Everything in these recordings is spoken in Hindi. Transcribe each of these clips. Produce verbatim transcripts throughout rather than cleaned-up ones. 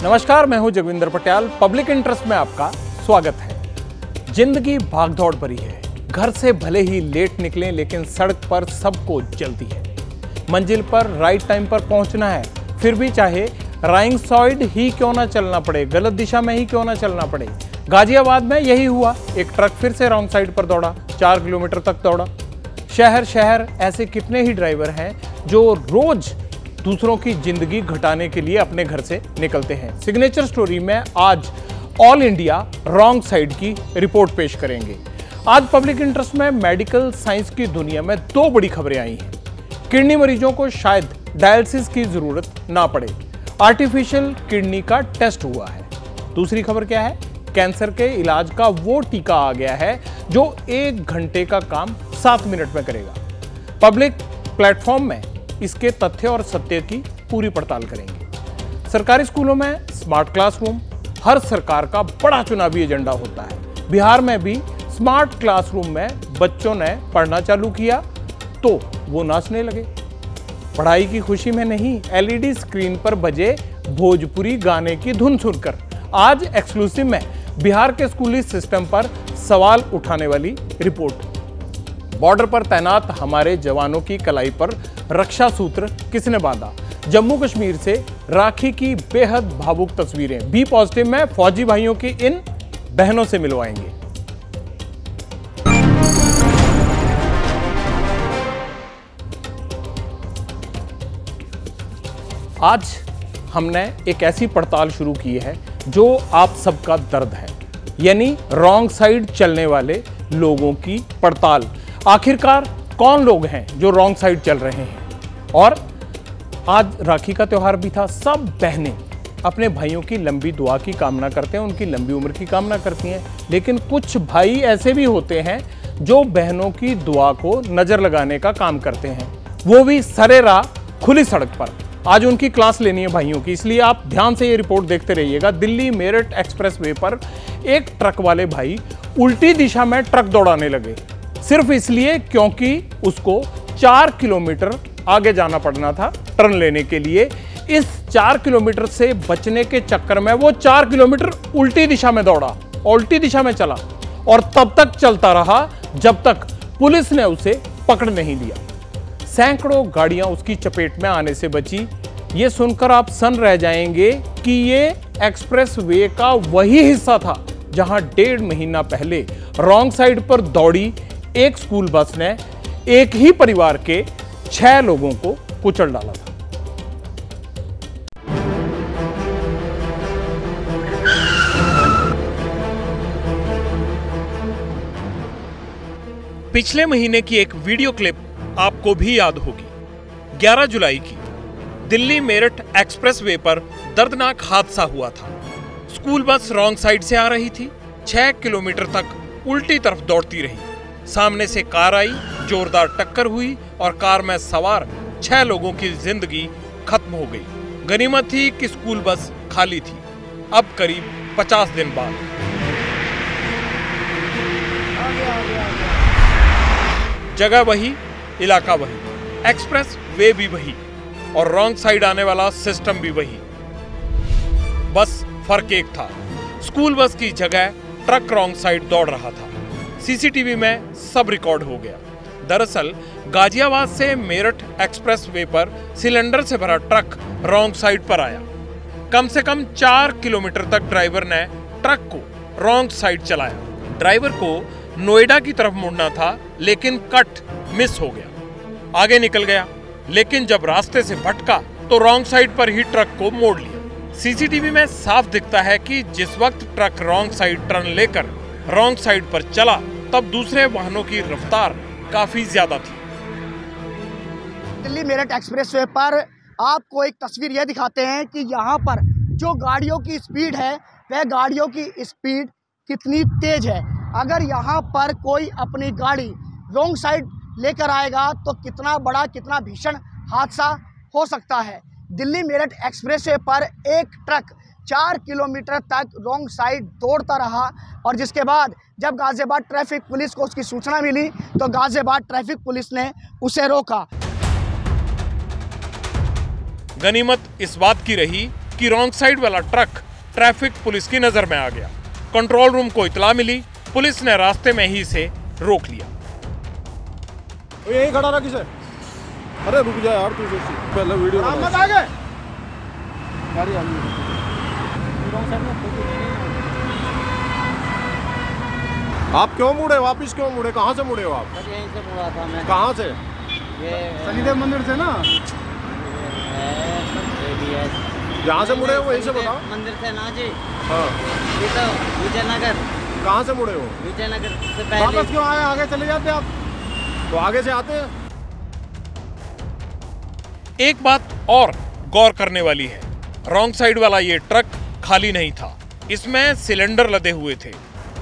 नमस्कार, मैं हूं जगविंदर पटियाल। पब्लिक इंटरेस्ट में आपका स्वागत है। जिंदगी भागदौड़ भरी है। घर से भले ही लेट निकलें, लेकिन सड़क पर सबको जल्दी है। मंजिल पर राइट टाइम पर पहुंचना है, फिर भी चाहे राइंग साइड ही क्यों ना चलना पड़े, गलत दिशा में ही क्यों ना चलना पड़े। गाजियाबाद में यही हुआ। एक ट्रक फिर से रॉन्ग साइड पर दौड़ा, चार किलोमीटर तक दौड़ा। शहर शहर ऐसे कितने ही ड्राइवर हैं जो रोज दूसरों की जिंदगी घटाने के लिए अपने घर से निकलते हैं। सिग्नेचर स्टोरी में आज ऑल इंडिया रॉन्ग साइड की रिपोर्ट पेश करेंगे। आज पब्लिक इंटरेस्ट में मेडिकल साइंस की दुनिया में दो बड़ी खबरें आई हैं। किडनी मरीजों को शायद डायलिसिस की जरूरत ना पड़े, आर्टिफिशियल किडनी का टेस्ट हुआ है। दूसरी खबर क्या है? कैंसर के इलाज का वो टीका आ गया है जो एक घंटे का काम सात मिनट में करेगा। पब्लिक प्लेटफॉर्म में इसके तथ्य और सत्य की पूरी पड़ताल करेंगे। सरकारी स्कूलों में स्मार्ट क्लासरूम हर सरकार का बड़ा चुनावी एजेंडा होता है। बिहार में भी स्मार्ट क्लासरूम में बच्चों ने पढ़ना चालू किया तो वो नाचने लगे। पढ़ाई की खुशी में नहीं, एलईडी स्क्रीन पर बजे भोजपुरी गाने की धुन सुनकर। आज एक्सक्लूसिव में बिहार के स्कूली सिस्टम पर सवाल उठाने वाली रिपोर्ट। बॉर्डर पर तैनात हमारे जवानों की कलाई पर रक्षा सूत्र किसने बांधा? जम्मू कश्मीर से राखी की बेहद भावुक तस्वीरें। बी पॉजिटिव में फौजी भाइयों की इन बहनों से मिलवाएंगे। आज हमने एक ऐसी पड़ताल शुरू की है जो आप सबका दर्द है, यानी रॉन्ग साइड चलने वाले लोगों की पड़ताल। आखिरकार कौन लोग हैं जो रॉन्ग साइड चल रहे हैं? और आज राखी का त्योहार भी था। सब बहनें अपने भाइयों की लंबी दुआ की कामना करते हैं, उनकी लंबी उम्र की कामना करती हैं। लेकिन कुछ भाई ऐसे भी होते हैं जो बहनों की दुआ को नजर लगाने का काम करते हैं, वो भी सरेरा खुली सड़क पर। आज उनकी क्लास लेनी है भाइयों की, इसलिए आप ध्यान से ये रिपोर्ट देखते रहिएगा। दिल्ली मेरठ एक्सप्रेस वे पर एक ट्रक वाले भाई उल्टी दिशा में ट्रक दौड़ाने लगे, सिर्फ इसलिए क्योंकि उसको चार किलोमीटर आगे जाना पड़ना था टर्न लेने के लिए। इस चार किलोमीटर से बचने के चक्कर में वो चार किलोमीटर उल्टी दिशा में दौड़ा, उल्टी दिशा में चला और तब तक चलता रहा जब तक पुलिस ने उसे पकड़ नहीं लिया। सैकड़ों गाड़ियां उसकी चपेट में आने से बची। ये सुनकर आप सन रह जाएंगे कि ये एक्सप्रेस वे का वही हिस्सा था जहां डेढ़ महीना पहले रॉन्ग साइड पर दौड़ी एक स्कूल बस ने एक ही परिवार के छह लोगों को कुचल डाला था। पिछले महीने की एक वीडियो क्लिप आपको भी याद होगी। ग्यारह जुलाई की दिल्ली मेरठ एक्सप्रेस वे पर दर्दनाक हादसा हुआ था। स्कूल बस रॉन्ग साइड से आ रही थी, छह किलोमीटर तक उल्टी तरफ दौड़ती रही। सामने से कार आई, जोरदार टक्कर हुई और कार में सवार छह लोगों की जिंदगी खत्म हो गई। गनीमत थी कि स्कूल बस खाली थी। अब करीब पचास दिन बाद जगह वही, इलाका वही, एक्सप्रेस वे भी वही और रॉन्ग साइड आने वाला सिस्टम भी वही। बस फर्क एक था, स्कूल बस की जगह ट्रक रॉन्ग साइड दौड़ रहा था। सीसीटीवी में सब रिकॉर्ड हो गया। दरअसल गाजियाबाद से मेरठ एक्सप्रेस वे पर सिलेंडर से भरा ट्रक रॉन्ग साइड पर आया। कम से कम चार किलोमीटर तक ड्राइवर ने ट्रक को रॉन्ग साइड चलाया। ड्राइवर को नोएडा की तरफ मुड़ना था, लेकिन कट मिस हो गया। आगे निकल गया, लेकिन जब रास्ते से भटका तो रॉन्ग साइड पर ही ट्रक को मोड़ लिया। सीसीटीवी में साफ दिखता है कि जिस वक्त ट्रक रॉन्ग साइड टर्न लेकर रॉन्ग साइड पर चला, तब दूसरे वाहनों की रफ्तार काफी ज्यादा थी। दिल्ली मेरठ एक्सप्रेस वे पर आपको एक तस्वीर यह दिखाते हैं कि यहाँ पर जो गाड़ियों की स्पीड है, वह गाड़ियों की स्पीड कितनी तेज है। अगर यहाँ पर कोई अपनी गाड़ी रॉन्ग साइड लेकर आएगा तो कितना बड़ा, कितना भीषण हादसा हो सकता है। दिल्ली मेरठ एक्सप्रेस वे पर एक ट्रक चार किलोमीटर तक रॉन्ग साइड दौड़ता रहा और जिसके बाद जब गाजियाबाद ट्रैफिक पुलिस को उसकी सूचना मिली तो गाजियाबाद ट्रैफिक पुलिस ने उसे रोका। गनीमत इस बात की रही कि रॉन्ग साइड वाला ट्रक ट्रैफिक पुलिस की नजर में आ गया। कंट्रोल रूम को इतला मिली, पुलिस ने रास्ते में ही इसे रोक लिया। यही खड़ा रहा किसे? अरे रुक जा यार, तू पहले वीडियो मत आगे। गाड़ी आ गई। आप क्यों मुड़े? वापिस क्यों मुड़े? कहाँ से मुड़े हो आप? यहीं से मुड़ा था मैं। कहाँ से? ये शनिदेव मंदिर से ना? जहाँ से मुड़े हो वहीं से बताओ। मंदिर से ना जी। हाँ। ये तो विजयनगर। कहाँ से मुड़े हो? विजयनगर से पहले। वापस क्यों आए? आगे चले जाते आप तो आगे से आते हैं। एक बात और गौर करने वाली है, रॉन्ग साइड वाला ये ट्रक खाली नहीं था, इसमें सिलेंडर लदे हुए थे।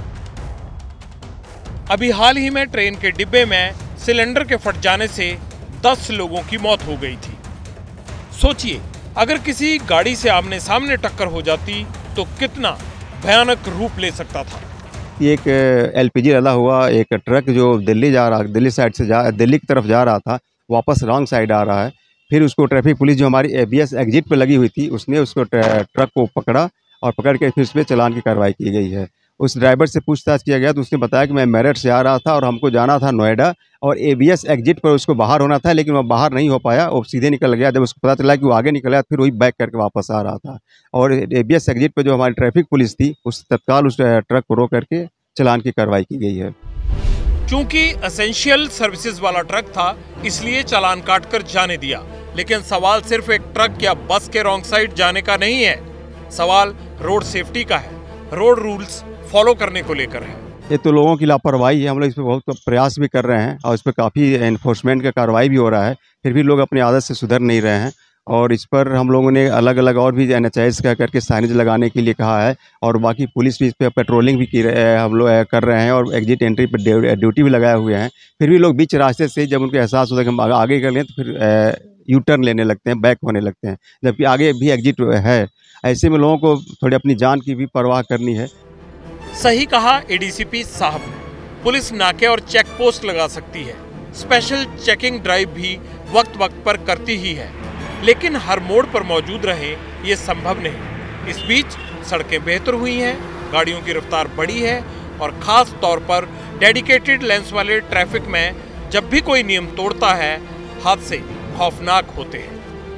अभी हाल ही में ट्रेन के डिब्बे में सिलेंडर के फट जाने से दस लोगों की मौत हो गई थी। सोचिए, अगर किसी गाड़ी से आमने सामने टक्कर हो जाती तो कितना भयानक रूप ले सकता था। एक एलपीजी लदा हुआ एक ट्रक जो दिल्ली जा रहा दिल्ली साइड से जा दिल्ली की तरफ जा रहा था, वापस रॉन्ग साइड आ रहा है। फिर उसको ट्रैफिक पुलिस जो हमारी एबीएस एग्जिट पे लगी हुई थी, उसने उसको ट्रक को पकड़ा और पकड़ के फिर उस पर चालान की कार्रवाई की गई है। उस ड्राइवर से पूछताछ किया गया तो उसने बताया कि मैं मेरठ से आ रहा था और हमको जाना था नोएडा, और एबीएस एग्जिट पर उसको बाहर होना था, लेकिन वह बाहर नहीं हो पाया, वो सीधे निकल गया। जब उसको पता चला कि वो आगे निकल गया, फिर वही बैक करके वापस आ रहा था। और एबीएस एग्जिट पर जो हमारी ट्रैफिक पुलिस थी, उस तत्काल उस ट्रक को रोक करके चालान की कार्रवाई की गई है। चूंकि एसेंशियल सर्विसेज वाला ट्रक था, इसलिए चालान काटकर जाने दिया। लेकिन सवाल सिर्फ एक ट्रक या बस के रॉन्ग साइड जाने का नहीं है, सवाल रोड सेफ्टी का है, रोड रूल्स फॉलो करने को लेकर है। ये तो लोगों की लापरवाही है। हम लोग इस पर बहुत प्रयास भी कर रहे हैं और इस पर काफ़ी एनफोर्समेंट का कार्रवाई भी हो रहा है, फिर भी लोग अपनी आदत से सुधर नहीं रहे हैं। और इस पर हम लोगों ने अलग अलग और भी एन एच एस का करके साइनेज लगाने के लिए कहा है, और बाकी पुलिस भी इस पर पेट्रोलिंग भी की हम लोग कर रहे हैं, और एग्जिट एंट्री पर ड्यूटी भी लगाए हुए हैं। फिर भी लोग बीच रास्ते से जब उनको एहसास होता है कि हम आगे कर लें तो फिर यू टर्न लेने लगते हैं, बैक होने लगते हैं, जबकि आगे भी एग्जिट है। ऐसे में लोगों को थोड़ी अपनी जान की भी परवाह करनी है। सही कहा एडीसीपी साहब ने, पुलिस नाके और चेक पोस्ट लगा सकती है, स्पेशल चेकिंग ड्राइव भी वक्त वक्त पर करती ही है, लेकिन हर मोड़ पर मौजूद रहे ये संभव नहीं। इस बीच सड़कें बेहतर हुई हैं, गाड़ियों की रफ्तार बढ़ी है, और खास तौर पर डेडिकेटेड लेंस वाले ट्रैफिक में जब भी कोई नियम तोड़ता है, हादसे खौफनाक होते हैं।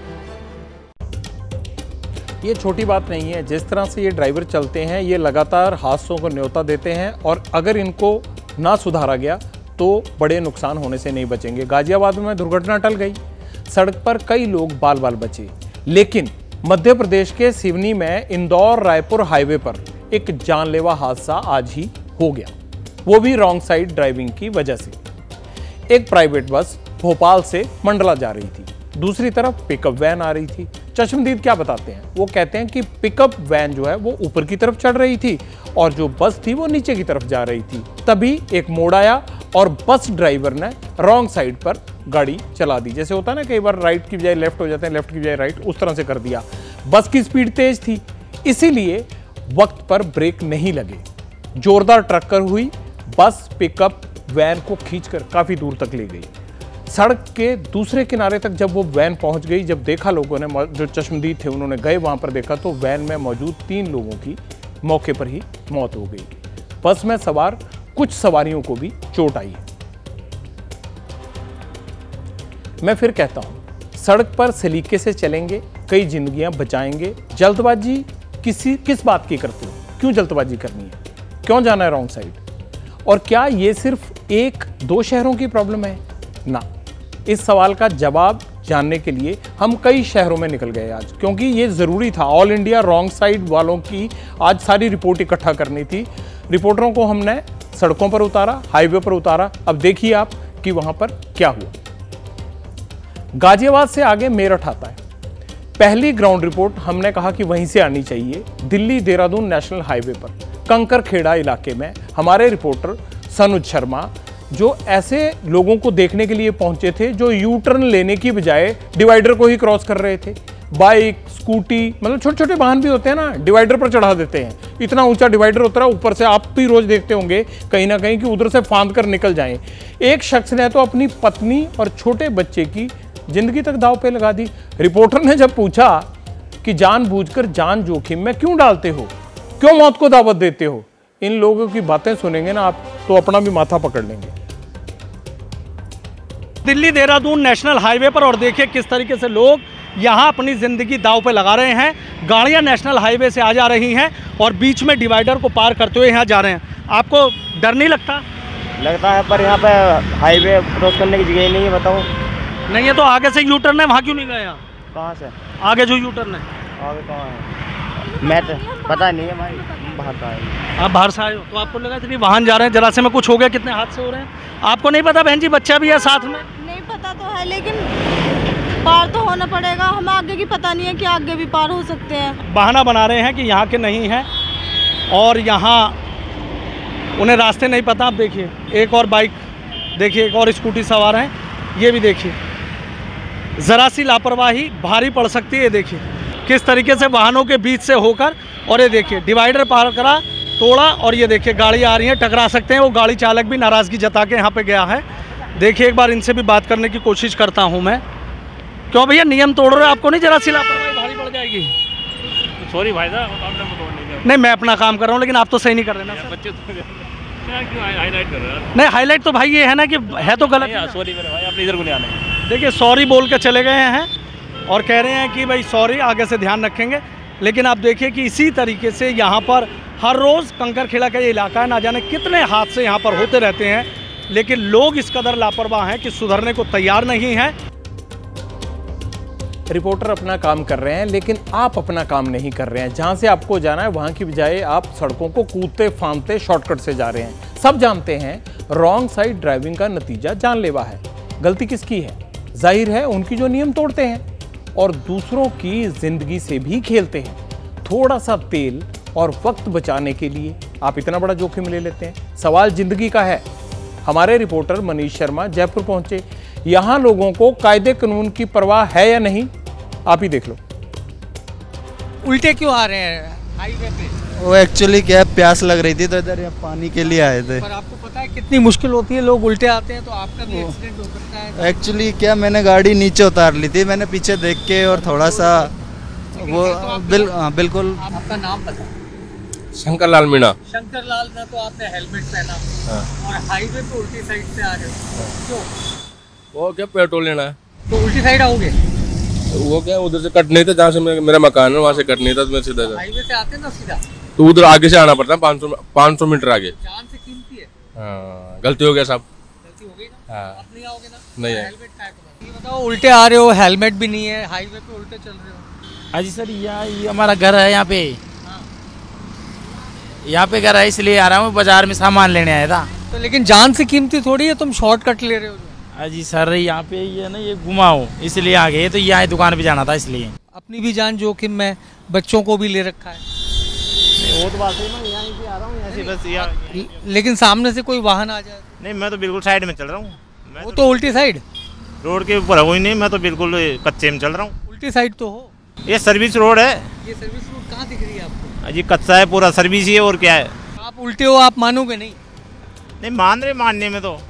ये छोटी बात नहीं है, जिस तरह से ये ड्राइवर चलते हैं, ये लगातार हादसों को न्योता देते हैं, और अगर इनको ना सुधारा गया तो बड़े नुकसान होने से नहीं बचेंगे। गाजियाबाद में दुर्घटना टल गई, सड़क पर कई लोग बाल बाल बचे, लेकिन मध्य प्रदेश के सिवनी में इंदौर रायपुर हाईवे पर एक जानलेवा हादसा आज ही हो गया, वो भी रॉन्ग साइड ड्राइविंग की वजह से। एक प्राइवेट बस भोपाल से मंडला जा रही थी, दूसरी तरफ पिकअप वैन आ रही थी। चश्मदीद क्या बताते हैं, वो कहते हैं कि पिकअप वैन जो है वो ऊपर की तरफ चढ़ रही थी और जो बस थी वो नीचे की तरफ जा रही थी। तभी एक मोड़ आया और बस ड्राइवर ने रॉन्ग साइड पर गाड़ी चला दी। जैसे होता है ना, कई बार राइट की बजाय लेफ्ट हो जाते हैं, लेफ्ट की बजाय राइट, उस तरह से कर दिया। बस की स्पीड तेज थी, इसीलिए वक्त पर ब्रेक नहीं लगे, जोरदार टक्कर हुई। बस पिकअप वैन को खींचकर काफी दूर तक ले गई। सड़क के दूसरे किनारे तक जब वो वैन पहुंच गई, जब देखा लोगों ने, जो चश्मदीद थे उन्होंने गए वहां पर देखा, तो वैन में मौजूद तीन लोगों की मौके पर ही मौत हो गई। बस में सवार कुछ सवारियों को भी चोट आई है। मैं फिर कहता हूं, सड़क पर सलीके से चलेंगे, कई जिंदगियां बचाएंगे। जल्दबाजी किसी किस बात की करते हो? क्यों जल्दबाजी करनी है? क्यों जाना है रॉन्ग साइड? और क्या ये सिर्फ एक दो शहरों की प्रॉब्लम है? ना, इस सवाल का जवाब जानने के लिए हम कई शहरों में निकल गए आज, क्योंकि ये ज़रूरी था। ऑल इंडिया रॉन्ग साइड वालों की आज सारी रिपोर्ट इकट्ठा करनी थी। रिपोर्टरों को हमने सड़कों पर उतारा, हाईवे पर उतारा। अब देखिए आप कि वहां पर क्या हुआ। गाजियाबाद से आगे मेरठ आता है। पहली ग्राउंड रिपोर्ट हमने कहा कि वहीं से आनी चाहिए। दिल्ली देहरादून नेशनल हाईवे पर कंकरखेड़ा इलाके में हमारे रिपोर्टर सनुज शर्मा, जो ऐसे लोगों को देखने के लिए पहुंचे थे जो यू टर्न लेने की बजाय डिवाइडर को ही क्रॉस कर रहे थे। बाइक, स्कूटी, मतलब छोटे छोटे वाहन भी होते हैं ना, डिवाइडर पर चढ़ा देते हैं। इतना ऊंचा डिवाइडर होता है, ऊपर से आप भी रोज देखते होंगे कहीं ना कहीं कि उधर से फांद कर निकल जाएं। एक शख्स ने तो अपनी पत्नी और छोटे बच्चे की जिंदगी तक दांव पे लगा दी। रिपोर्टर ने जब पूछा कि जानबूझकर जान जोखिम में क्यों डालते हो, क्यों मौत को दावत देते हो। इन लोगों की बातें सुनेंगे ना आप तो अपना भी माथा पकड़ लेंगे। दिल्ली देहरादून नेशनल हाईवे पर, और देखिए किस तरीके से लोग यहाँ अपनी ज़िंदगी दांव पे लगा रहे हैं। गाड़ियाँ नेशनल हाईवे से आ जा रही हैं और बीच में डिवाइडर को पार करते हुए यहाँ जा रहे हैं। आपको डर नहीं लगता? लगता है, पर यहाँ पे हाईवे क्रॉस करने की जगह ही नहीं है। बताओ। नहीं है तो आगे से यू टर्न है, वहाँ क्यों नहीं गए आप? कहाँ से आगे जो यू टर्न है, आगे कहाँ है? मैं तो पता नहीं है भाई, बाहर का है। आप बाहर से आए हो तो आपको लगा इतनी वाहन जा रहे हैं, जरा से में कुछ हो गया, कितने हादसे हो रहे हैं। आपको नहीं पता बहन जी, बच्चा भी है साथ में? नहीं पता तो है, लेकिन पार तो होना पड़ेगा। हमें आगे की पता नहीं है कि आगे भी पार हो सकते हैं। बहाना बना रहे हैं कि यहाँ के नहीं हैं और यहाँ उन्हें रास्ते नहीं पता। आप देखिए एक और बाइक, देखिए एक और स्कूटी सवार हैं, ये भी देखिए। ज़रा सी लापरवाही भारी पड़ सकती है। देखिए किस तरीके से वाहनों के बीच से होकर, और ये देखिए डिवाइडर पार करा, तोड़ा, और ये देखिए गाड़ी आ रही है, टकरा सकते हैं। वो गाड़ी चालक भी नाराज़गी जता के यहाँ पे गया है। देखिए एक बार इनसे भी बात करने की कोशिश करता हूँ मैं। क्यों भैया नियम तोड़ रहे हो? आपको नहीं जरा सी लापरवाही भारी पड़ जाएगी? सॉरी भाई साहब, नहीं मैं अपना काम कर रहा हूँ, लेकिन आप तो सही नहीं कर रहे ना सर। बच्चे क्यों हाईलाइट कर रहे हैं? नहीं हाईलाइट तो भाई ये है ना कि है तो गलत। सॉरी मेरे भाई, अपने इधर को नहीं आने। देखिए सॉरी बोल के चले गए हैं और कह रहे हैं कि भाई सॉरी, आगे से ध्यान रखेंगे। लेकिन आप देखिए कि इसी तरीके से यहाँ पर हर रोज़ कंकरखेड़ा का ये इलाका है, ना जाने कितने हादसे यहाँ पर होते रहते हैं, लेकिन लोग इस कदर लापरवाह हैं कि सुधरने को तैयार नहीं हैं। रिपोर्टर अपना काम कर रहे हैं, लेकिन आप अपना काम नहीं कर रहे हैं। जहां से आपको जाना है वहां की बजाय आप सड़कों को कूदते फांदते शॉर्टकट से जा रहे हैं। सब जानते हैं रॉन्ग साइड ड्राइविंग का नतीजा जानलेवा है। गलती किसकी है? जाहिर है उनकी जो नियम तोड़ते हैं और दूसरों की जिंदगी से भी खेलते हैं। थोड़ा सा तेल और वक्त बचाने के लिए आप इतना बड़ा जोखिम ले लेते हैं। सवाल जिंदगी का है। हमारे रिपोर्टर मनीष शर्मा जयपुर पहुंचे। यहां लोगों को कायदे कानून की परवाह है या नहीं, आप ही देख लो। उल्टे क्यों आ रहे हैं हाईवे पे? वो एक्चुअली क्या है, प्यास लग रही थी तो इधर यहाँ पानी के लिए आए थे। पर आपको पता है कितनी मुश्किल होती है, लोग उल्टे आते हैं तो आपका भी एक्सीडेंट हो सकता है। एक्चुअली क्या, मैंने गाड़ी नीचे उतार ली थी, मैंने पीछे देख के और थोड़ा सा वो बिल, हाँ, बिल्कुल। आपका नाम पता? शंकर लाल मीणा। शंकर लाल ना, तो आपने हेलमेट पहना और हाईवे पे उल्टी साइड से आ रहे हो, क्यों? वो क्या पेट्रोल लेना है तो उल्टी साइड आओगे? वो क्या उधर से कट नहीं था, जहाँ से मेरा मकान है वहाँ से कट नहीं था, तो मैं सीधा हाईवे से आते ना सीधा, तो उधर आगे से आना पड़ता है, पाँच सौ पाँच सौ मीटर आगे। जान से कीमती है। हाँ गलती हो गया साहब। गलती हो गई ना? हाँ। अब नहीं आओगे ना? नहीं है। हेलमेट का है तो ये बताओ, उल्टे आ रहे हो, हेलमेट भी नहीं है, हाईवे पे उल्टे चल रहे हो। हाँ जी सर, यहाँ ये हमारा घर है, यहाँ पे यहाँ पे घर है, इसलिए आ रहा हूँ। बाजार में सामान लेने आया था। तो लेकिन जान से कीमती थोड़ी है, तुम शॉर्टकट ले रहे हो। हाँ जी सर, यहाँ पे ये ना ये घुमाओ, इसलिए आ गए। तो यहाँ दुकान पे जाना था, इसलिए। अपनी भी जान जोखिम में, बच्चों को भी ले रखा है। वो तो बात है ना, यहाँ पे आ रहा हूँ, यहाँ से बस यहाँ। लेकिन सामने से कोई वाहन आ जाए? नहीं, मैं तो बिल्कुल साइड में चल रहा हूँ। वो तो उल्टी साइड, रोड के ऊपर हो ही नहीं, मैं तो बिल्कुल कच्चे में चल रहा हूँ। उल्टी साइड तो हो। ये सर्विस रोड है। ये सर्विस रोड कहाँ दिख रही है आपको? जी कच्चा है पूरा, सर्विस ही है, और क्या है। आप उल्टे हो, आप मानोगे नहीं? नहीं मान रहे, मानने में तो।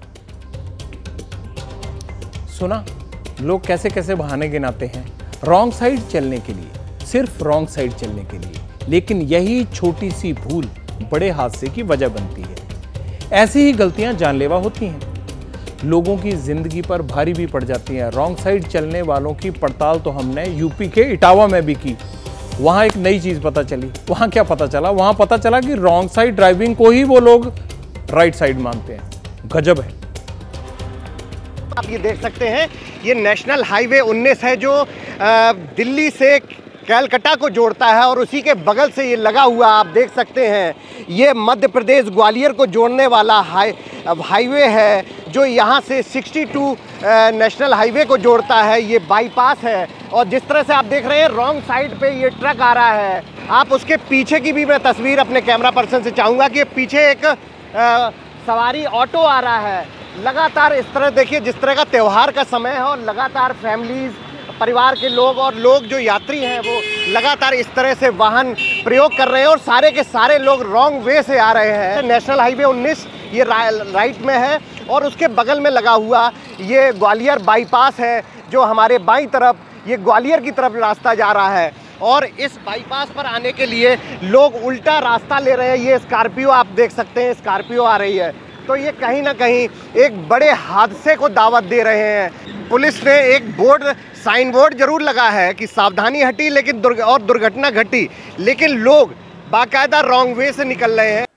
सुना लोग कैसे कैसे बहाने गिनाते हैं रॉन्ग साइड चलने के लिए, सिर्फ रॉन्ग साइड चलने के लिए। लेकिन यही छोटी सी भूल बड़े हादसे की वजह बनती है। ऐसी ही गलतियां जानलेवा होती हैं, लोगों की जिंदगी पर भारी भी पड़ जाती हैं। रॉन्ग साइड चलने वालों की पड़ताल तो हमने यूपी के इटावा में भी की। वहां एक नई चीज पता चली। वहां क्या पता चला? वहां पता चला कि रॉन्ग साइड ड्राइविंग को ही वो लोग राइट साइड मानते हैं। गजब है। आप ये देख सकते हैं, ये नेशनल हाईवे उन्नीस है जो दिल्ली से कलकत्ता को जोड़ता है, और उसी के बगल से ये लगा हुआ आप देख सकते हैं, ये मध्य प्रदेश ग्वालियर को जोड़ने वाला हाई हाईवे है, जो यहाँ से बासठ नेशनल हाईवे को जोड़ता है। ये बाईपास है, और जिस तरह से आप देख रहे हैं रॉन्ग साइड पे ये ट्रक आ रहा है। आप उसके पीछे की भी मैं तस्वीर अपने कैमरा पर्सन से चाहूँगा कि पीछे एक आ, सवारी ऑटो आ रहा है। लगातार इस तरह देखिए, जिस तरह का त्यौहार का समय है और लगातार फैमिलीज, परिवार के लोग और लोग जो यात्री हैं वो लगातार इस तरह से वाहन प्रयोग कर रहे हैं, और सारे के सारे लोग रॉन्ग वे से आ रहे हैं। नेशनल हाईवे उन्नीस ये रा, राइट में है, और उसके बगल में लगा हुआ ये ग्वालियर बाईपास है, जो हमारे बाईं तरफ ये ग्वालियर की तरफ रास्ता जा रहा है। और इस बाईपास पर आने के लिए लोग उल्टा रास्ता ले रहे हैं। ये स्कॉर्पियो आप देख सकते हैं, स्कॉर्पियो आ रही है, तो ये कहीं ना कहीं एक बड़े हादसे को दावत दे रहे हैं। पुलिस ने एक बोर्ड, साइन बोर्ड जरूर लगा है कि सावधानी हटी लेकिन दुर्ग और दुर्घटना घटी, लेकिन लोग बाकायदा रॉन्ग वे से निकल रहे हैं।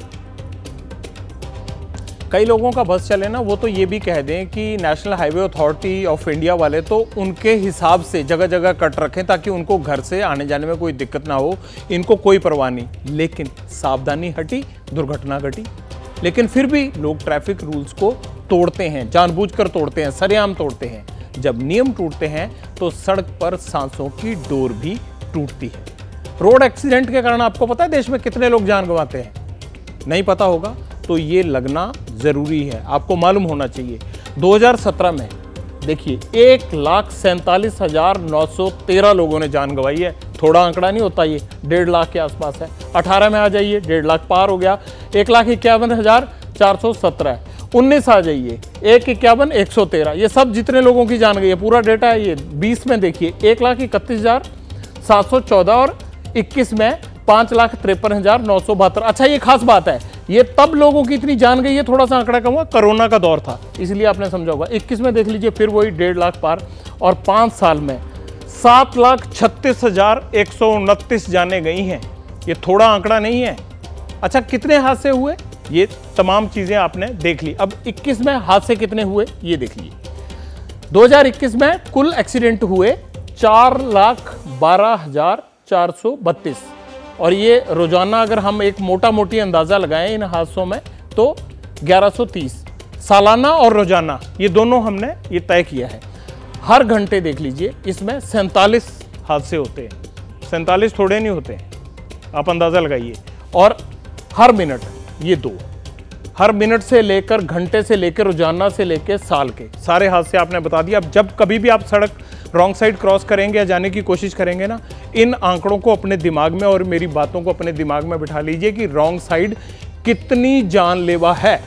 कई लोगों का बस चले ना, वो तो ये भी कह दें कि National Highway Authority of India वाले तो उनके हिसाब से जगह जगह कट रखें ताकि उनको घर से आने जाने में कोई दिक्कत ना हो, इनको कोई परवाह नहीं। लेकिन सावधानी हटी, दुर्घटना घटी। लेकिन फिर भी लोग ट्रैफिक रूल्स को तोड़ते हैं, जानबूझकर तोड़ते हैं, सरेआम तोड़ते हैं। जब नियम टूटते हैं तो सड़क पर सांसों की डोर भी टूटती है। रोड एक्सीडेंट के कारण आपको पता है देश में कितने लोग जान गंवाते हैं? नहीं पता होगा तो ये लगना ज़रूरी है, आपको मालूम होना चाहिए। दो हज़ार सत्रह में देखिए एक लाख सैंतालीस हज़ार नौ सौ तेरह लोगों ने जान गंवाई है। थोड़ा आंकड़ा नहीं होता, ये डेढ़ लाख के आसपास है। अठारह में आ जाइए, डेढ़ लाख पार हो गया, एक लाख इक्यावन हज़ार चार सौ सत्रह। उन्नीस आ जाइए, एक इक्यावन एक सौ तेरह। ये सब जितने लोगों की जान गई है, पूरा डेटा है ये। बीस में देखिए एक लाख इकतीस हज़ार सात सौ चौदह और इक्कीस में पाँच लाख तिरपन हज़ार नौ सौ बहत्तर। अच्छा, ये खास बात है, ये तब लोगों की इतनी जान गई है, थोड़ा सा आंकड़ा कम हुआ, कोरोना का दौर था इसलिए आपने समझा होगा। इक्कीस में देख लीजिए फिर वही डेढ़ लाख पार, और पाँच साल में सात लाख छत्तीस हज़ार एक सौ उनतीस जाने गई हैं। ये थोड़ा आंकड़ा नहीं है। अच्छा, कितने हादसे हुए, ये तमाम चीज़ें आपने देख ली। अब इक्कीस में हादसे कितने हुए ये देख लीजिए। दो हज़ार इक्कीस में कुल एक्सीडेंट हुए चार लाख बारह हज़ार चार सौ बत्तीस, और ये रोजाना अगर हम एक मोटा मोटी अंदाज़ा लगाएं इन हादसों में तो ग्यारह सौ तीस। सालाना और रोजाना ये दोनों हमने ये तय किया है। हर घंटे देख लीजिए इसमें सैंतालीस हादसे होते हैं। सैंतालीस थोड़े नहीं होते हैं, आप अंदाज़ा लगाइए। और हर मिनट ये दो, हर मिनट से लेकर घंटे से लेकर रोजाना से लेकर साल के सारे हादसे आपने बता दिया। अब जब कभी भी आप सड़क रॉन्ग साइड क्रॉस करेंगे या जाने की कोशिश करेंगे ना, इन आंकड़ों को अपने दिमाग में और मेरी बातों को अपने दिमाग में बिठा लीजिए कि रॉन्ग साइड कितनी जानलेवा है।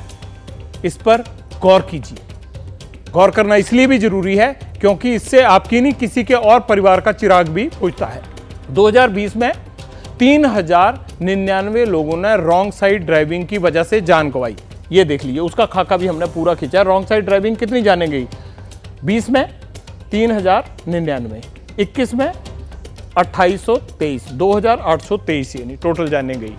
इस पर गौर कीजिए। गौर करना इसलिए भी जरूरी है क्योंकि इससे आपकी नहीं किसी के और परिवार का चिराग भी बुझता है। दो हज़ार बीस में तीन हजार निन्यानवे लोगों ने रॉन्ग साइड ड्राइविंग की वजह से जान गंवाई। ये देख लीजिए, उसका खाका भी हमने पूरा खींचा। रॉन्ग साइड ड्राइविंग कितनी जाने गई? बीस में तीन हजार निन्यानवे, इक्कीस में अट्ठाईस सौ तेईस, दो हजार आठ सौ तेईस यानी टोटल जाने गई।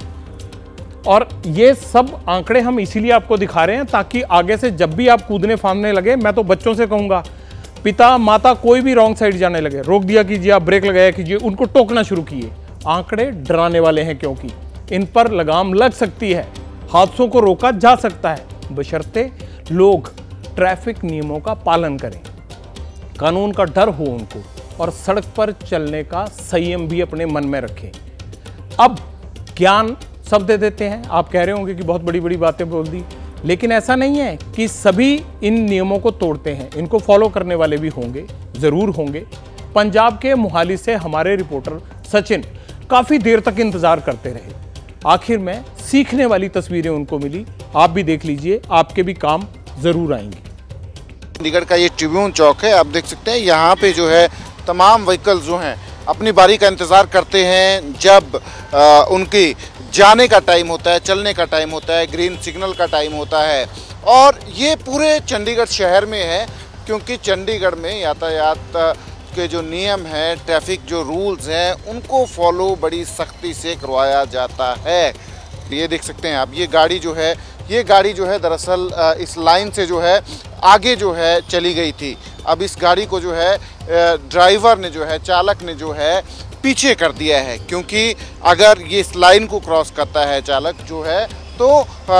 और ये सब आंकड़े हम इसीलिए आपको दिखा रहे हैं ताकि आगे से जब भी आप कूदने फांदने लगे, मैं तो बच्चों से कहूँगा, पिता माता कोई भी रॉन्ग साइड जाने लगे, रोक दिया कीजिए, आप ब्रेक लगाया कीजिए, उनको टोकना शुरू किए। आंकड़े डराने वाले हैं क्योंकि इन पर लगाम लग सकती है, हादसों को रोका जा सकता है, बशर्ते लोग ट्रैफिक नियमों का पालन करें, कानून का डर हो उनको, और सड़क पर चलने का संयम भी अपने मन में रखें। अब ज्ञान सब दे देते हैं, आप कह रहे होंगे कि बहुत बड़ी बड़ी बातें बोल दी, लेकिन ऐसा नहीं है कि सभी इन नियमों को तोड़ते हैं। इनको फॉलो करने वाले भी होंगे, ज़रूर होंगे। पंजाब के मोहाली से हमारे रिपोर्टर सचिन काफ़ी देर तक इंतज़ार करते रहे, आखिर में सीखने वाली तस्वीरें उनको मिली। आप भी देख लीजिए, आपके भी काम ज़रूर आएंगी। चंडीगढ़ का ये ट्रिब्यून चौक है, आप देख सकते हैं यहाँ पे जो है तमाम व्हीकल्स जो हैं अपनी बारी का इंतज़ार करते हैं। जब आ, उनकी जाने का टाइम होता है, चलने का टाइम होता है, ग्रीन सिग्नल का टाइम होता है। और ये पूरे चंडीगढ़ शहर में है क्योंकि चंडीगढ़ में यातायात के जो नियम हैं, ट्रैफिक जो रूल्स हैं, उनको फॉलो बड़ी सख्ती से करवाया जाता है। ये देख सकते हैं आप, ये गाड़ी जो है ये गाड़ी जो है दरअसल इस लाइन से जो है आगे जो है चली गई थी। अब इस गाड़ी को जो है ड्राइवर ने जो है, चालक ने जो है पीछे कर दिया है, क्योंकि अगर ये इस लाइन को क्रॉस करता है चालक जो है तो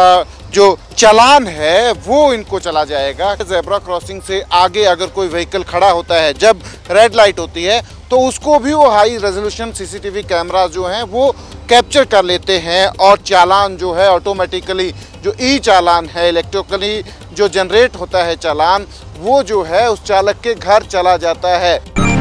जो चालान है वो इनको चला जाएगा। ज़ेब्रा क्रॉसिंग से आगे अगर कोई व्हीकल खड़ा होता है, जब रेड लाइट होती है, तो उसको भी वो हाई रेजोल्यूशन सीसीटीवी कैमरा जो हैं वो कैप्चर कर लेते हैं और चालान जो है ऑटोमेटिकली, जो ई चालान है, इलेक्ट्रिकली जो जनरेट होता है चालान, वो जो है उस चालक के घर चला जाता है।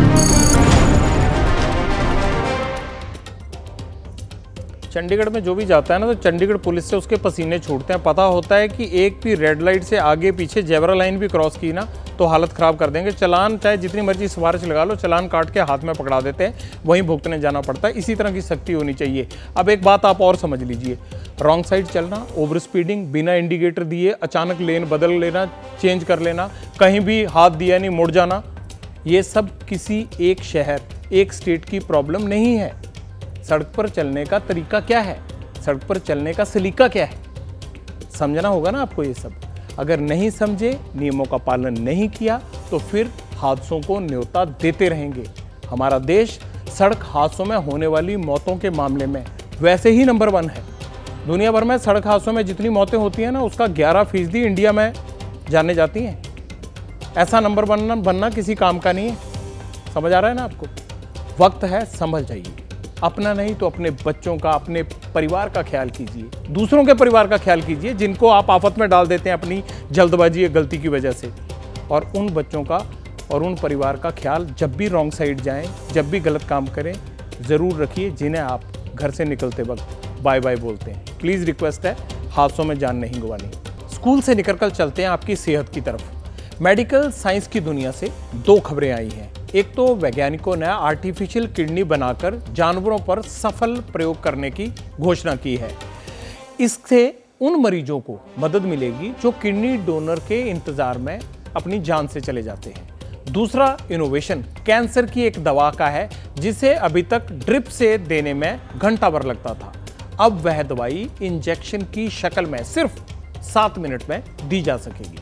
चंडीगढ़ में जो भी जाता है ना, तो चंडीगढ़ पुलिस से उसके पसीने छूटते हैं। पता होता है कि एक भी रेड लाइट से आगे पीछे जेब्रा लाइन भी क्रॉस की ना तो हालत ख़राब कर देंगे। चलान चाहे जितनी मर्जी सिफारिश लगा लो, चलान काट के हाथ में पकड़ा देते हैं, वहीं भुगतने जाना पड़ता है। इसी तरह की सख्ती होनी चाहिए। अब एक बात आप और समझ लीजिए, रॉन्ग साइड चलना, ओवर स्पीडिंग, बिना इंडिकेटर दिए अचानक लेन बदल लेना, चेंज कर लेना, कहीं भी हाथ दिया नहीं मुड़ जाना, ये सब किसी एक शहर, एक स्टेट की प्रॉब्लम नहीं है। सड़क पर चलने का तरीका क्या है, सड़क पर चलने का सलीका क्या है, समझना होगा ना आपको ये सब। अगर नहीं समझे, नियमों का पालन नहीं किया, तो फिर हादसों को न्योता देते रहेंगे। हमारा देश सड़क हादसों में होने वाली मौतों के मामले में वैसे ही नंबर वन है। दुनिया भर में सड़क हादसों में जितनी मौतें होती हैं ना, उसका ग्यारह फीसदी इंडिया में जाने जाती हैं। ऐसा नंबर बनना बनना किसी काम का नहीं है। समझ आ रहा है ना आपको? वक्त है, संभल जाइए। अपना नहीं तो अपने बच्चों का, अपने परिवार का ख्याल कीजिए, दूसरों के परिवार का ख्याल कीजिए जिनको आप आफत में डाल देते हैं अपनी जल्दबाजी या गलती की वजह से। और उन बच्चों का और उन परिवार का ख्याल जब भी रॉन्ग साइड जाएं, जब भी गलत काम करें, ज़रूर रखिए, जिन्हें आप घर से निकलते वक्त बाय बाय बोलते हैं। प्लीज़ रिक्वेस्ट है, हादसों में जान नहीं गंवानी। स्कूल से निकलकर चलते हैं आपकी सेहत की तरफ। मेडिकल साइंस की दुनिया से दो खबरें आई हैं। एक तो वैज्ञानिकों ने आर्टिफिशियल किडनी बनाकर जानवरों पर सफल प्रयोग करने की घोषणा की है। इससे उन मरीजों को मदद मिलेगी जो किडनी डोनर के इंतजार में अपनी जान से चले जाते हैं। दूसरा इनोवेशन कैंसर की एक दवा का है, जिसे अभी तक ड्रिप से देने में घंटा भर लगता था। अब वह दवाई इंजेक्शन की शक्ल में सिर्फ सात मिनट में दी जा सकेगी।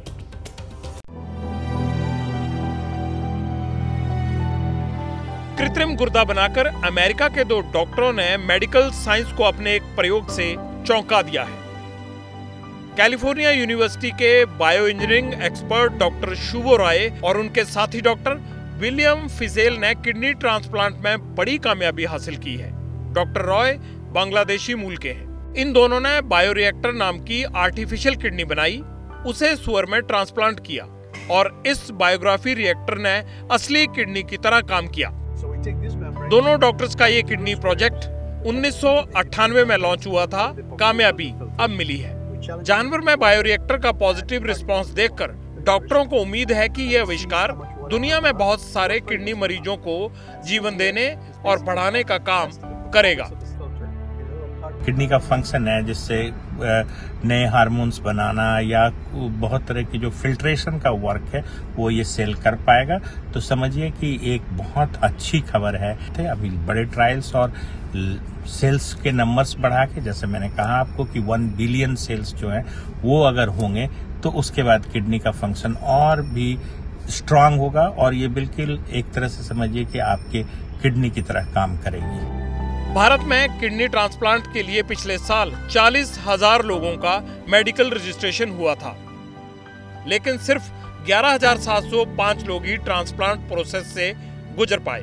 कृत्रिम गुर्दा बनाकर अमेरिका के दो डॉक्टरों ने मेडिकल साइंस को अपने एक प्रयोग से चौंका दिया है। कैलिफोर्निया यूनिवर्सिटी के bio engineering expert doctor Shubho Roy और उनके साथी डॉक्टर विलियम फिजेल ने किडनी ट्रांसप्लांट में बड़ी कामयाबी हासिल की है। डॉक्टर रॉय बांग्लादेशी मूल के हैं। इन दोनों ने बायोरिएक्टर नाम की आर्टिफिशियल किडनी बनाई, उसे सुअर में ट्रांसप्लांट किया और इस बायोग्राफी रिएक्टर ने असली किडनी की तरह काम किया। दोनों डॉक्टर्स का ये किडनी प्रोजेक्ट उन्नीस सौ अट्ठानवे में लॉन्च हुआ था। कामयाबी अब मिली है। जानवर में बायोरिएक्टर का पॉजिटिव रिस्पांस देखकर डॉक्टरों को उम्मीद है कि यह आविष्कार दुनिया में बहुत सारे किडनी मरीजों को जीवन देने और बढ़ाने का काम करेगा। किडनी का फंक्शन है जिससे नए हार्मोन्स बनाना या बहुत तरह की जो फिल्ट्रेशन का वर्क है वो ये सेल कर पाएगा। तो समझिए कि एक बहुत अच्छी खबर है। अभी बड़े ट्रायल्स और सेल्स के नंबर्स बढ़ा के, जैसे मैंने कहा आपको कि वन बिलियन सेल्स जो है वो अगर होंगे तो उसके बाद किडनी का फंक्शन और भी स्ट्रांग होगा और ये बिल्कुल एक तरह से समझिए कि आपके किडनी की तरह काम करेगी। भारत में किडनी ट्रांसप्लांट के लिए पिछले साल चालीस हजार लोगों का मेडिकल रजिस्ट्रेशन हुआ था, लेकिन सिर्फ ग्यारह हजार सात सौ पाँच लोग ही ट्रांसप्लांट प्रोसेस से गुजर पाए।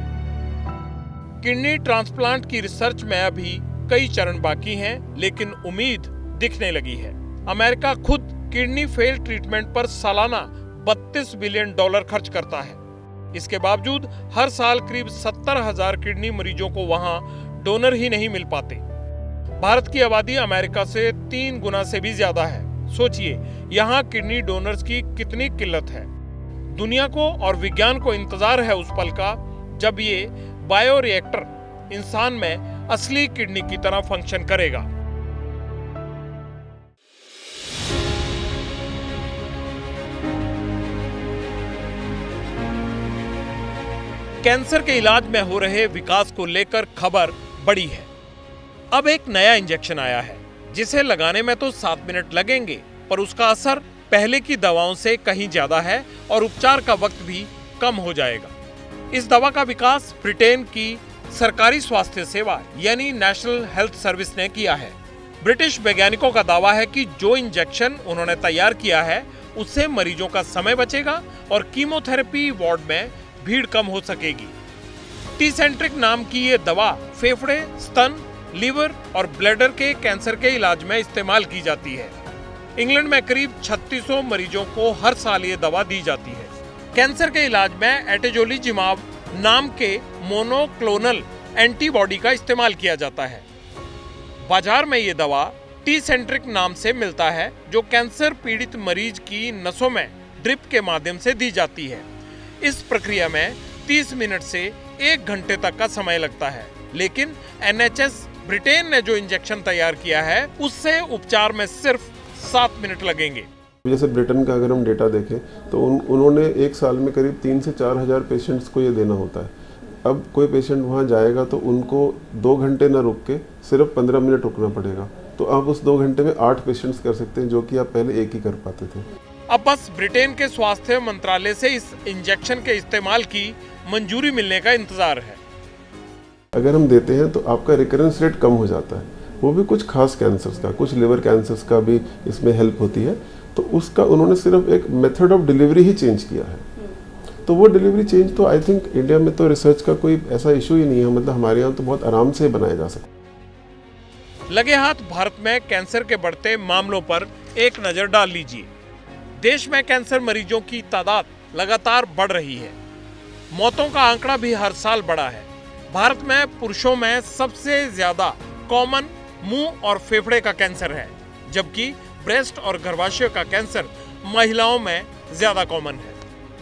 किडनी ट्रांसप्लांट की रिसर्च में अभी कई चरण बाकी हैं, लेकिन उम्मीद दिखने लगी है। अमेरिका खुद किडनी फेल ट्रीटमेंट पर सालाना बत्तीस बिलियन डॉलर खर्च करता है। इसके बावजूद हर साल करीब सत्तर हजार किडनी मरीजों को वहां डोनर ही नहीं मिल पाते। भारत की आबादी अमेरिका से तीन गुना से भी ज्यादा है। सोचिए यहाँ किडनी डोनर्स की कितनी किल्लत है। दुनिया को और विज्ञान को इंतजार है उस पल का जब ये बायोरिएक्टर इंसान में असली किडनी की तरह फंक्शन करेगा। कैंसर के इलाज में हो रहे विकास को लेकर खबर बड़ी है। अब एक नया इंजेक्शन आया है जिसे लगाने में तो सात मिनट लगेंगे, पर उसका असर पहले की दवाओं से कहीं ज्यादा है और उपचार का वक्त भी कम हो जाएगा। इस दवा का विकास ब्रिटेन की सरकारी स्वास्थ्य सेवा यानी नेशनल हेल्थ सर्विस ने किया है। ब्रिटिश वैज्ञानिकों का दावा है कि जो इंजेक्शन उन्होंने तैयार किया है उससे मरीजों का समय बचेगा और कीमोथेरेपी वार्ड में भीड़ कम हो सकेगी। टीसेंट्रिक नाम की ये दवा फेफड़े, स्तन, लीवर और ब्लैडर के कैंसर के इलाज में इस्तेमाल की जाती है। इंग्लैंड में करीब छत्तीस सौ मरीजों को हर साल ये दवा दी जाती है। कैंसर के इलाज में एटेजोलिजिमाब नाम के मोनोक्लोनल एंटीबॉडी का इस्तेमाल किया जाता है। बाजार में ये दवा टीसेंट्रिक नाम से मिलता है, जो कैंसर पीड़ित मरीज की नसों में ड्रिप के माध्यम से दी जाती है। इस प्रक्रिया में तीस मिनट से एक घंटे तक का समय लगता है, लेकिन एन एच एस ब्रिटेन ने जो इंजेक्शन तैयार किया है उससे उपचार में सिर्फ सात मिनट लगेंगे। जैसे ब्रिटेन का अगर हम डेटा देखें तो उन, उन्होंने एक साल में करीब तीन से चार हजार पेशेंट्स को ये देना होता है। अब कोई पेशेंट वहाँ जाएगा तो उनको दो घंटे ना रुक के सिर्फ पंद्रह मिनट रुकना पड़ेगा, तो आप उस दो घंटे में आठ पेशेंट्स कर सकते हैं, जो कि आप पहले एक ही कर पाते थे। अब बस ब्रिटेन के स्वास्थ्य मंत्रालय से इस इंजेक्शन के इस्तेमाल की मंजूरी मिलने का इंतजार है। अगर हम देते हैं तो आपका रिकरेंस रेट कम हो जाता है, वो भी कुछ खास कैंसर्स का, कुछ लिवर कैंसर्स का भी इसमें हेल्प होती है। तो उसका उन्होंने सिर्फ एक मेथड ऑफ डिलीवरी ही चेंज किया है। तो वो डिलीवरी चेंज तो आई थिंक इंडिया में तो रिसर्च का कोई ऐसा इशू ही नहीं है, मतलब हमारे यहाँ तो बहुत आराम से बनाया जा सकता है। लगे हाथ भारत में कैंसर के बढ़ते मामलों पर एक नजर डाल लीजिए। देश में कैंसर मरीजों की तादाद लगातार बढ़ रही है। मौतों का आंकड़ा भी हर साल बढ़ा है। भारत में पुरुषों में सबसे ज्यादा कॉमन मुंह और फेफड़े का कैंसर है, जबकि ब्रेस्ट और गर्भाशय का कैंसर महिलाओं में ज्यादा कॉमन है।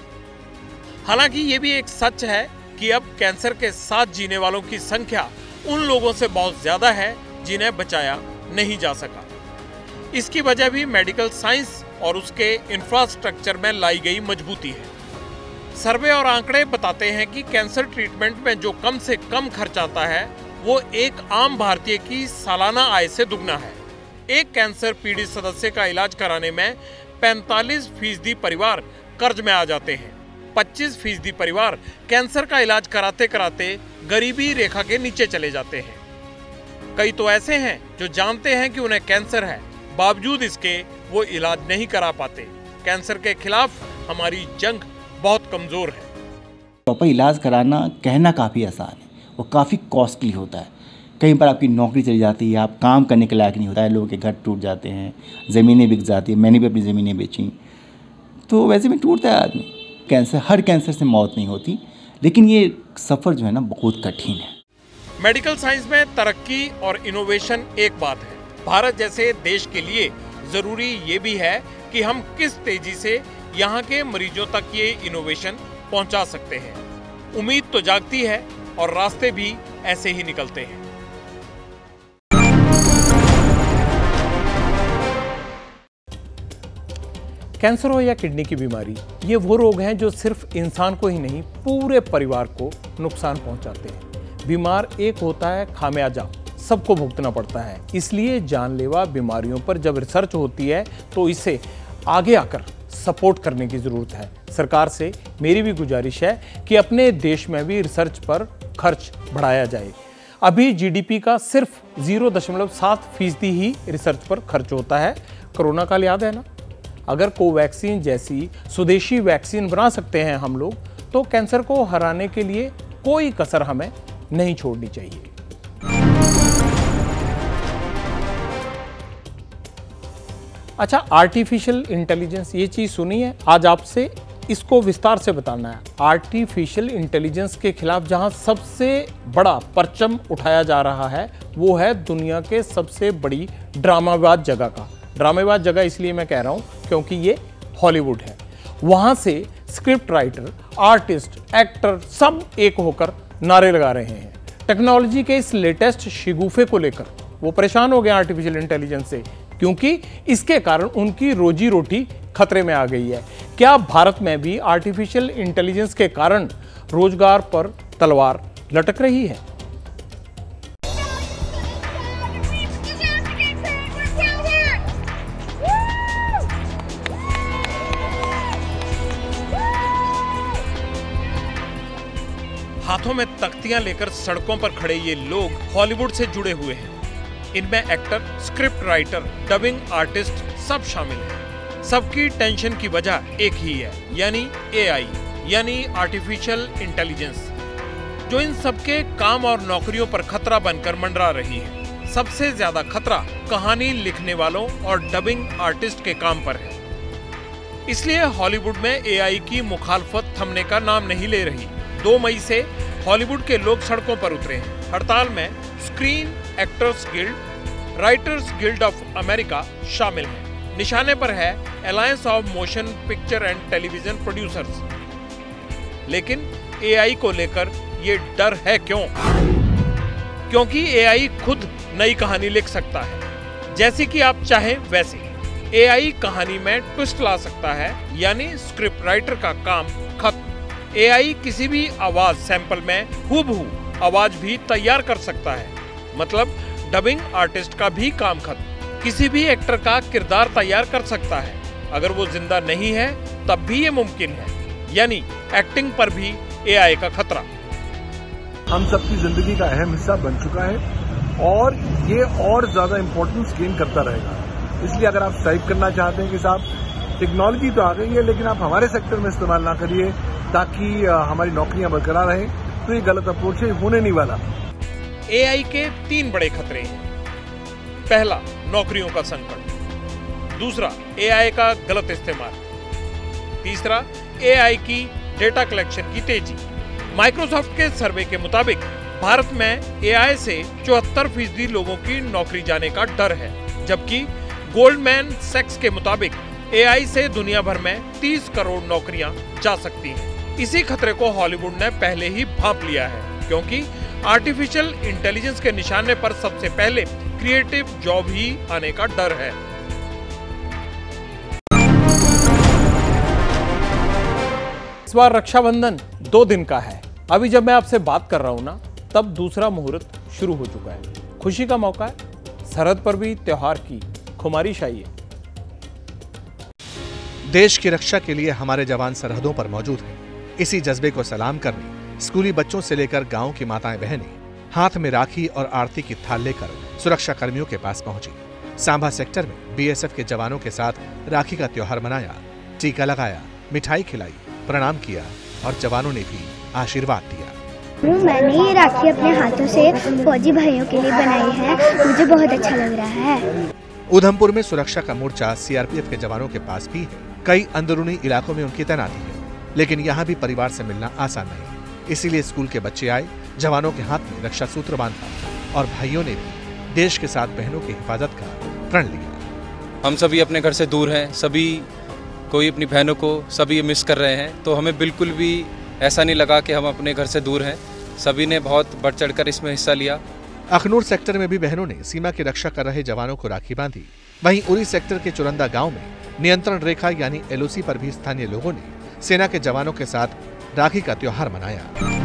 हालांकि ये भी एक सच है कि अब कैंसर के साथ जीने वालों की संख्या उन लोगों से बहुत ज्यादा है जिन्हें बचाया नहीं जा सका। इसकी वजह भी मेडिकल साइंस और उसके इंफ्रास्ट्रक्चर में लाई गई मजबूती है। सर्वे और आंकड़े बताते हैं कि कैंसर ट्रीटमेंट में जो कम से कम खर्च आता है वो एक आम भारतीय की सालाना आय से दुगना है। एक कैंसर पीड़ित सदस्य का इलाज कराने में पैंतालीस फीसदी परिवार कर्ज में आ जाते हैं। पच्चीस फीसदी परिवार कैंसर का इलाज कराते कराते गरीबी रेखा के नीचे चले जाते हैं। कई तो ऐसे हैं जो जानते हैं कि उन्हें कैंसर है, बावजूद इसके वो इलाज नहीं करा पाते। कैंसर के खिलाफ हमारी जंग बहुत कमजोर है। प्रॉपर इलाज कराना कहना काफ़ी आसान है, वो काफ़ी कॉस्टली होता है। कई बार आपकी नौकरी चली जाती है, आप काम करने के लायक नहीं होता है, लोगों के घर टूट जाते हैं, ज़मीनें बिक जाती हैं। मैंने भी अपनी ज़मीनें बेची, तो वैसे में टूटता है आदमी। कैंसर, हर कैंसर से मौत नहीं होती, लेकिन ये सफ़र जो है ना बहुत कठिन है। मेडिकल साइंस में तरक्की और इनोवेशन एक बात है, भारत जैसे देश के लिए जरूरी ये भी है कि हम किस तेजी से यहाँ के मरीजों तक ये इनोवेशन पहुँचा सकते हैं। उम्मीद तो जागती है और रास्ते भी ऐसे ही निकलते हैं। कैंसर हो या किडनी की बीमारी, ये वो रोग हैं जो सिर्फ इंसान को ही नहीं पूरे परिवार को नुकसान पहुंचाते हैं। बीमार एक होता है, खामियाजा सबको भुगतना पड़ता है। इसलिए जानलेवा बीमारियों पर जब रिसर्च होती है तो इसे आगे आकर सपोर्ट करने की ज़रूरत है। सरकार से मेरी भी गुजारिश है कि अपने देश में भी रिसर्च पर खर्च बढ़ाया जाए। अभी जीडीपी का सिर्फ जीरो दशमलव सात फीसदी ही रिसर्च पर खर्च होता है। कोरोना काल याद है ना? अगर कोवैक्सीन जैसी स्वदेशी वैक्सीन बना सकते हैं हम लोग, तो कैंसर को हराने के लिए कोई कसर हमें नहीं छोड़नी चाहिए। अच्छा, आर्टिफिशियल इंटेलिजेंस, ये चीज़ सुनी है? आज आपसे इसको विस्तार से बताना है। आर्टिफिशियल इंटेलिजेंस के खिलाफ जहां सबसे बड़ा परचम उठाया जा रहा है वो है दुनिया के सबसे बड़ी ड्रामाबाज जगह का। ड्रामेबाज जगह इसलिए मैं कह रहा हूँ क्योंकि ये हॉलीवुड है। वहाँ से स्क्रिप्ट राइटर, आर्टिस्ट, एक्टर सब एक होकर नारे लगा रहे हैं। टेक्नोलॉजी के इस लेटेस्ट शिगुफे को लेकर वो परेशान हो गए आर्टिफिशियल इंटेलिजेंस से, क्योंकि इसके कारण उनकी रोजी रोटी खतरे में आ गई है। क्या भारत में भी आर्टिफिशियल इंटेलिजेंस के कारण रोजगार पर तलवार लटक रही है? हाथों में तख्तियां लेकर सड़कों पर खड़े ये लोग हॉलीवुड से जुड़े हुए हैं। इनमें actor, script writer, dubbing artist सब शामिल हैं। सबकी टेंशन की वजह एक ही है, यानी एआई, यानी आर्टिफिशियल इंटेलिजेंस, जो इन सबके काम और नौकरियों पर खतरा बनकर मंडरा रही है। सबसे ज्यादा खतरा कहानी लिखने वालों और डबिंग आर्टिस्ट के काम पर है। इसलिए हॉलीवुड में एआई की मुखालफत थमने का नाम नहीं ले रही। दो मई से हॉलीवुड के लोग सड़कों पर उतरे हैं। हड़ताल में Screen Actors Guild, Writers Guild of America शामिल हैं। निशाने पर है Alliance of Motion Picture and Television Producers. लेकिन एआई को लेकर ये डर है क्यों? क्योंकि एआई खुद नई कहानी लिख सकता है, जैसी कि आप चाहें वैसी। एआई कहानी में ट्विस्ट ला सकता है, यानी स्क्रिप्ट राइटर का काम खत्म। एआई किसी भी आवाज सैंपल में हूबहू आवाज भी तैयार कर सकता है, मतलब डबिंग आर्टिस्ट का भी काम खत्म। किसी भी एक्टर का किरदार तैयार कर सकता है, अगर वो जिंदा नहीं है तब भी ये मुमकिन है, यानी एक्टिंग पर भी एआई का खतरा। हम सबकी जिंदगी का अहम हिस्सा बन चुका है और ये और ज्यादा इंपॉर्टेंस गेन करता रहेगा। इसलिए अगर आप टाइप करना चाहते हैं कि साहब टेक्नोलॉजी तो आ गई है लेकिन आप हमारे सेक्टर में इस्तेमाल ना करिए ताकि हमारी नौकरियां बरकरार रहें, तो ये गलत अप्रोच है, होने नहीं वाला। एआई के तीन बड़े खतरे हैं। पहला, नौकरियों का संकट। दूसरा, एआई का गलत इस्तेमाल। तीसरा, एआई की डेटा कलेक्शन की तेजी। माइक्रोसॉफ्ट के सर्वे के मुताबिक भारत में एआई से चौहत्तर फीसदी लोगों की नौकरी जाने का डर है, जबकि गोल्डमैन सैक्स के मुताबिक एआई से दुनिया भर में तीस करोड़ नौकरियां जा सकती हैं। इसी खतरे को हॉलीवुड ने पहले ही भांप लिया है, क्योंकि आर्टिफिशियल इंटेलिजेंस के निशाने पर सबसे पहले क्रिएटिव जॉब ही आने का डर है। इस बार रक्षाबंधन दो दिन का है। अभी जब मैं आपसे बात कर रहा हूं ना, तब दूसरा मुहूर्त शुरू हो चुका है। खुशी का मौका है, सरहद पर भी त्योहार की खुमारी छाई है। देश की रक्षा के लिए हमारे जवान सरहदों पर मौजूद हैं। इसी जज्बे को सलाम करने स्कूली बच्चों से लेकर गांव की माताएं बहनें हाथ में राखी और आरती की थाल लेकर सुरक्षा कर्मियों के पास पहुंची। सांभा सेक्टर में बीएसएफ के जवानों के साथ राखी का त्योहार मनाया, टीका लगाया, मिठाई खिलाई, प्रणाम किया और जवानों ने भी आशीर्वाद दिया। मैंने ये राखी अपने हाथों से फौजी भाइयों के लिए बनाई है, मुझे बहुत अच्छा लग रहा है। उधमपुर में सुरक्षा का मोर्चा सीआरपीएफ के जवानों के पास भी है। कई अंदरूनी इलाकों में उनकी तैनाती है, लेकिन यहाँ भी परिवार से मिलना आसान नहीं। इसीलिए स्कूल के बच्चे आए, जवानों के हाथ में रक्षा सूत्र बांधा और भाइयों ने भी देश के साथ बहनों की हिफाजत का प्रण लिया। हम सभी अपने घर से दूर हैं, सभी कोई अपनी बहनों को सभी मिस कर रहे हैं, तो हमें बिल्कुल भी ऐसा नहीं लगा कि हम अपने घर से दूर हैं। सभी ने बहुत बढ़ चढ़कर इसमें हिस्सा लिया। अखनूर सेक्टर में भी बहनों ने सीमा की रक्षा कर रहे जवानों को राखी बांधी। वहीं उरी सेक्टर के चुरंदा गांव में नियंत्रण रेखा यानी एलओसी पर भी स्थानीय लोगों ने सेना के जवानों के साथ राखी का त्योहार मनाया।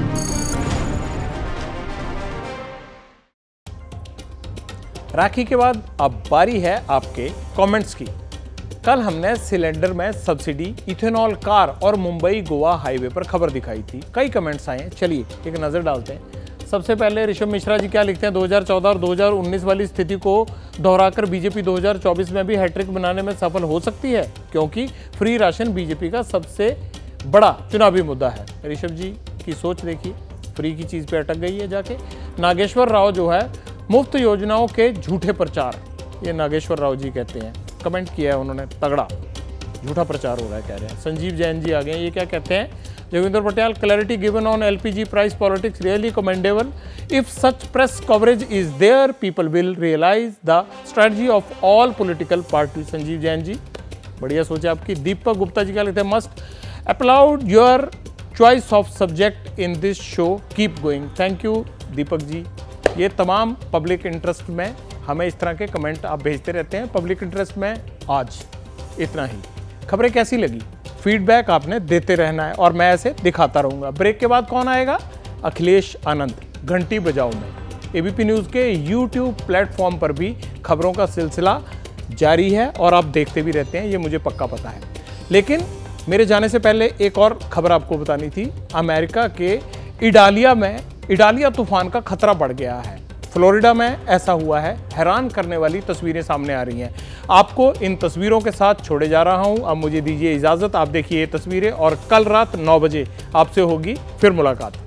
राखी के बाद अब बारी है आपके कमेंट्स की। कल हमने सिलेंडर में सब्सिडी, इथेनॉल कार और मुंबई गोवा हाईवे पर खबर दिखाई थी। कई कमेंट्स आए हैं, चलिए एक नजर डालते हैं। सबसे पहले ऋषभ मिश्रा जी क्या लिखते हैं, दो हज़ार चौदह और दो हज़ार उन्नीस वाली स्थिति को दोहराकर बीजेपी दो हज़ार चौबीस में भी हैट्रिक बनाने में सफल हो सकती है, क्योंकि फ्री राशन बीजेपी का सबसे बड़ा चुनावी मुद्दा है। ऋषभ जी की सोच देखिए, फ्री की चीज़ पे अटक गई है जाके। नागेश्वर राव जो है, मुफ्त योजनाओं के झूठे प्रचार, ये नागेश्वर राव जी कहते हैं, कमेंट किया है उन्होंने, तगड़ा झूठा प्रचार हो रहा है कह रहे हैं। संजीव जैन जी आ गए, ये क्या कहते हैं, Joginder Patel, clarity given on LPG price politics really commendable. If such press coverage is there, people will realise the strategy of all political party. Sanjeev Jain ji, बढ़िया सोचे आपकी। दीपक गुप्ता जी क्या लिखते हैं, must applaud your choice of subject in this show, keep going. Thank you Deepak ji. ये तमाम पब्लिक इंटरेस्ट में हमें इस तरह के कमेंट आप भेजते रहते हैं। पब्लिक इंटरेस्ट में आज इतना ही। खबरें कैसी लगी, फीडबैक आपने देते रहना है और मैं ऐसे दिखाता रहूंगा। ब्रेक के बाद कौन आएगा, अखिलेश आनंद, घंटी बजाओ में। एबीपी न्यूज़ के यूट्यूब प्लेटफॉर्म पर भी खबरों का सिलसिला जारी है और आप देखते भी रहते हैं, ये मुझे पक्का पता है। लेकिन मेरे जाने से पहले एक और खबर आपको बतानी थी। अमेरिका के इडालिया में इडालिया तूफान का खतरा बढ़ गया है। फ्लोरिडा में ऐसा हुआ है, हैरान करने वाली तस्वीरें सामने आ रही हैं। आपको इन तस्वीरों के साथ छोड़े जा रहा हूं। अब मुझे दीजिए इजाज़त, आप देखिए ये तस्वीरें और कल रात नौ बजे आपसे होगी फिर मुलाकात।